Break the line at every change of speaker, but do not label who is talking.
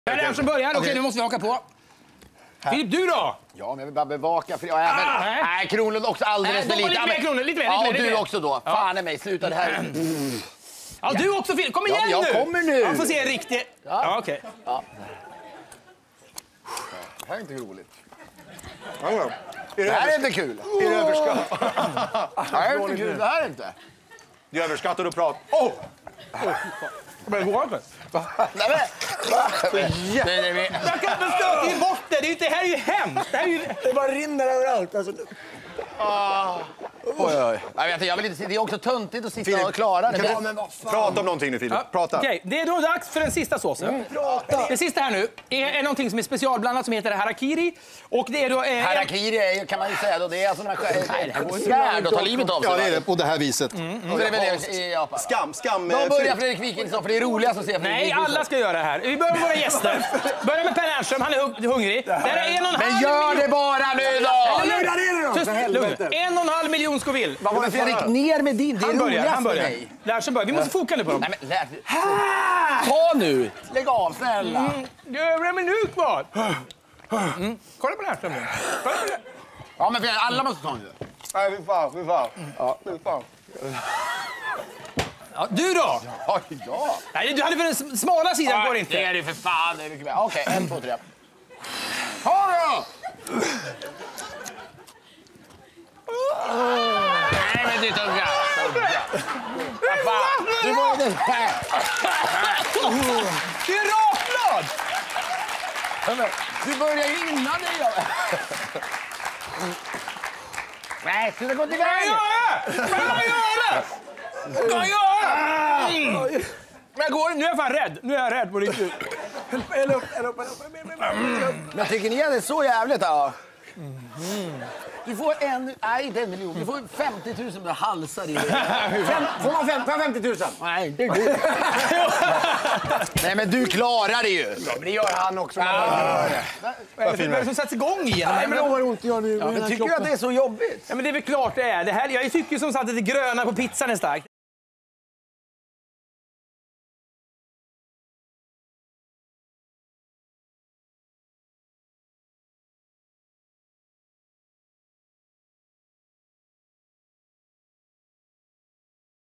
Det är den som börjar. Okej, nu måste vi haka på. Filip, du då?
Ja, men jag vill bara bevaka. Nej, Kronlund också alldeles för lite.
Lite mer, Kronlund. Lite mer.
Ja, och
lite
du
mer.
också då. Ja. Fan i mig, sluta det här.
Ja, du också, Filip. Kom igen nu!
Jag kommer nu.
Jag får se en riktig... Ja, okej.
Ja. Det här är inte roligt.
Ja.
Det här är inte kul.
Är det överskattat?
Det här är inte kul. Det här är inte.
Det är överskattat att prata.
Men det går inte.
Nej, men...
Jag kan inte stöta ju bort det. Det här är ju hemskt.
Det bara rinner överallt. Alltså.
Oj. Jag vill inte se. Det är också töntigt att sitta och klara det.
Prata om någonting nu, Filip. Prata.
Okej, det är då dags för den sista såsen. Det sista här nu är någonting som är specialblandat som heter harakiri. Och det är då...
Harakiri är, kan man ju säga då, det är alltså en svärd att ta livet av sig.
Ja, det är det. På det här viset.
Så det är väl det i Japan.
Skam.
Då börjar Fredrik Wikingsson, för det är roligast att se Fredrik
Nej,
Wikingsson.
alla ska göra det här. Vi börjar med våra gäster. Börjar med Per Ernström, han är hungrig. Där är 1,5
Men gör det bara nu då!
Lugn. 1,5 miljon Scoville.
Vad var det Fredrik? Ner med din, det är roligast för dig.
Ernström börjar. Vi måste foka nu på dem.
Nej, men ta nu! Lägg av, snälla.
Det är en minut kvar. Kolla på Ernström nu.
Ja, men alla måste ta nu.
Nej, fy fan.
Ja, du då?
Ja.
Nej, du hade för den smala sidan går inte.
Det är det för fan. Det är mycket bättre. Okej, 1, 2, 3. Ta då! Nej, men det tugga. Du var det här.
Det är rakblad!
Du börjar ju innan dig. Nej, ska du gå till vägen?
Vad gör det? Men går det? Nu är jag fan rädd. Nu är jag rädd på riktigt.
Men tycker ni att det är så jävligt? Ja? Du får inte 1 miljon. Du får 50 000 med halsar i.
Får man 50 000?
Nej, det är du. Nej, men du klarar det ju.
Ja, men det gör han också.
Vad är det som sätts igång igen?
Nej, men vad ont jag nu.
Men tycker du att det är så jobbigt?
Ja, men det är väl klart det är. Det här, jag tycker som sagt att det gröna på pizzan är starkt.